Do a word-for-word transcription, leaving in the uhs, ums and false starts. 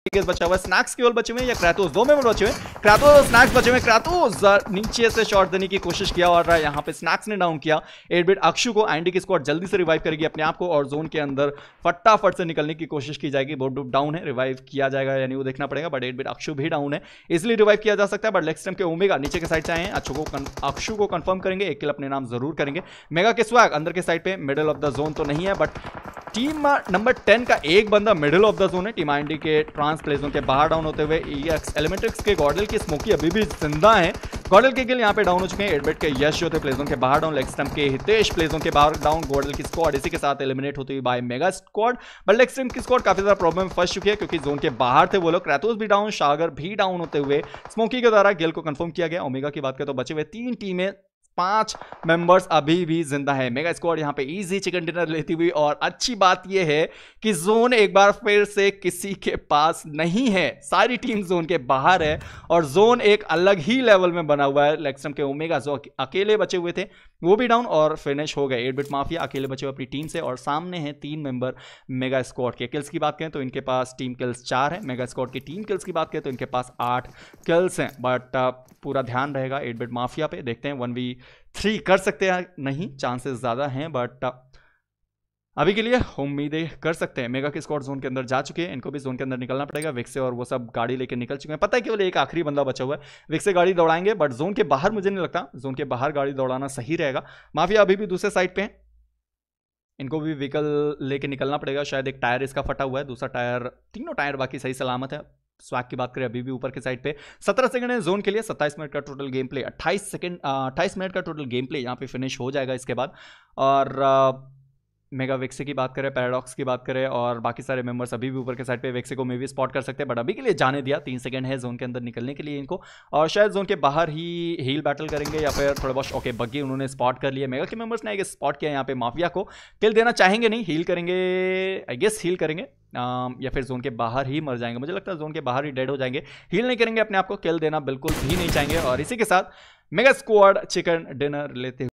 बचा हुआ है, स्नैक्स केवल बचे हुए हैं या क्राटोस, दो मेंबर बचे हुए हैं। क्राटोस स्नैक्स बचे हुए हैं, क्राटोस नीचे से शॉट देने की कोशिश किया और यहाँ पे स्नैक्स ने डाउन किया। एट बिट अक्षु को एंडी की स्क्वाड जल्दी से रिवाइव करेगी अपने आप को और जोन के अंदर फटाफट से निकलने की कोशिश की जाएगी। बोर्ड डाउन है, रिवाइव किया जाएगा यानी वो देखना पड़ेगा, बट एट बिट अक्षु भी डाउन है, इसलिए रिवाइव किया जा सकता है। बट नेक्स्ट टाइम के ओमेगा नीचे के साइड से आए हैं, अक्षु को अक्षु को कंफर्म करेंगे, एक किल अपने नाम जरूर करेंगे। मेगा के स्वैग अंदर के साइड पे मिडिल ऑफ द जोन तो नहीं है, बट टीम नंबर टेन का एक बंदा मिडिल ऑफ द जोन है। टीम आईएनडी के ट्रांस प्ले जोन के बाहर डाउन होते हुए ईएक्स एलिमेंट्रिक्स के गॉडल की स्मोकी अभी भी जिंदा है। गॉडल के किल यहाँ पे डाउन हो चुके हैं। एट बिट के यश होते प्ले जोन के बाहर डाउन, लेक्सटम के हितेश प्ले जोन के बाहर डाउन। गॉडल की स्क्वाड इसी के साथ एलिमिनेट होती हुई बाय मेगा स्क्वाड, बट लेक्सटम की स्क्वाड काफी ज्यादा प्रॉब्लम में फंस चुकी है क्योंकि जोन के बाहर थे वो लोग। क्राटोस भी डाउन, सागर भी डाउन होते हुए स्मोकी के द्वारा गिल को कंफर्म किया गया। ओमेगा की बात करें तो बचे हुए तीन टीमें, पांच मेंबर्स अभी भी जिंदा है। मेगा स्क्वाड यहां पे इजी चिकन डिनर लेती हुई, और अच्छी बात यह है कि जोन एक बार फिर से किसी के पास नहीं है, सारी टीम जोन के बाहर है और जोन एक अलग ही लेवल में बना हुआ है। लेक्सटम के ओमेगा जो अकेले बचे हुए थे वो भी डाउन और फिनिश हो गए। एट बिट माफिया अकेले बचे हुए अपनी टीम से, और सामने हैं तीन मेंबर मेगा स्क्वाड के। किल्स की बात करें तो इनके पास टीम किल्स चार है। मेगा स्क्वाड की टीम किल्स की बात करें तो इनके पास आठ किल्स हैं, बट पूरा ध्यान रहेगा एट बिट माफिया पे। देखते हैं वन वी थ्री कर सकते हैं, नहीं चांसेस ज्यादा हैं, बट अभी के लिए उम्मीदें कर सकते हैं। मेगा के स्क्वाड जोन के अंदर जा चुके हैं, इनको भी जोन के अंदर निकलना पड़ेगा। विक्से और वो सब गाड़ी लेके निकल चुके हैं, पता है केवल एक आखिरी बंदा बचा हुआ है। विक्से गाड़ी दौड़ाएंगे, बट जोन के बाहर मुझे नहीं लगता जोन के बाहर गाड़ी दौड़ाना सही रहेगा। माफिया अभी भी दूसरे साइड पे है, इनको भी व्हीकल लेके निकलना पड़ेगा। शायद एक टायर इसका फटा हुआ है, दूसरा टायर, तीनों टायर बाकी सही सलामत है। स्वैग की बात करें अभी भी ऊपर के साइड पे सत्रह सेकंड है जोन के लिए, सत्ताईस मिनट का टोटल गेम प्ले, अट्ठाईस सेकंड अट्ठाईस मिनट का टोटल गेम प्ले यहाँ पे फिनिश हो जाएगा इसके बाद। और आ, मेगा वेक्से की बात करें, पैराडॉक्स की बात करें और बाकी सारे मेंबर्स अभी भी ऊपर के साइड पे वेक्से को मे भी स्पॉट कर सकते हैं, बट अभी के लिए जाने दिया। तीन सेकंड है जोन के अंदर निकलने के लिए इनको, और शायद जोन के बाहर ही हील बैटल करेंगे या फिर थोड़ा बहुत। ओके, बग्गी उन्होंने स्पॉट कर लिया, मेगा के मेंबर्स ने स्पॉट किया यहाँ पे माफिया को। किल देना चाहेंगे नहीं, हील करेंगे, आई गेस हील करेंगे या फिर जोन के बाहर ही मर जाएंगे। मुझे लगता है जोन के बाहर ही डेड हो जाएंगे, हील नहीं करेंगे अपने आप को, किल देना बिल्कुल भी नहीं चाहेंगे। और इसी के साथ मेगा स्क्वाड चिकन डिनर लेते